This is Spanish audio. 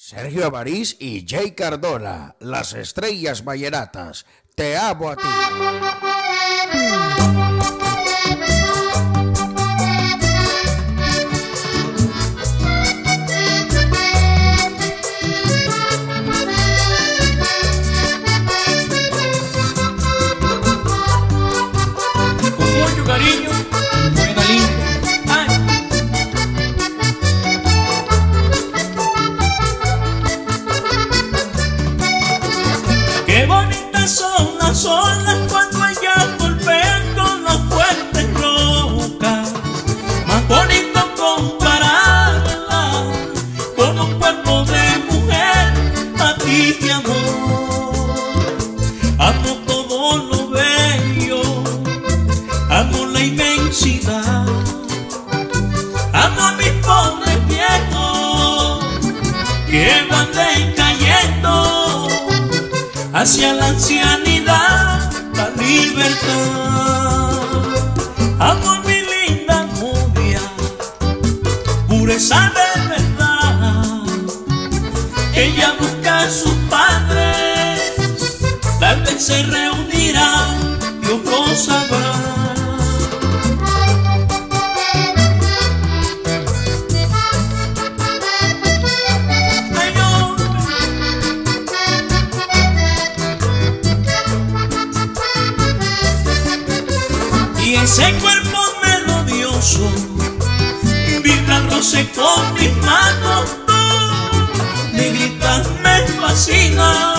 Sergio Avarís y Jay Cardona, las estrellas vallenatas. Te amo a ti. Con mucho cariño, buena linda. Qué bonitas son las olas cuando ellas golpean con las fuertes rocas. Más bonito compararla con un cuerpo de mujer. A ti mi amor, amo todo lo bello, amo la inmensidad, amo a mis pobres viejos que van decayendo hacia la ancianidad, la libertad. Amo a mi linda novia, pureza de verdad. Ella busca a sus padres, tal vez se reunirán, Dios lo sabrá. Y ese cuerpo melodioso vibrándose con mis manos, tú, negrita, me fascina.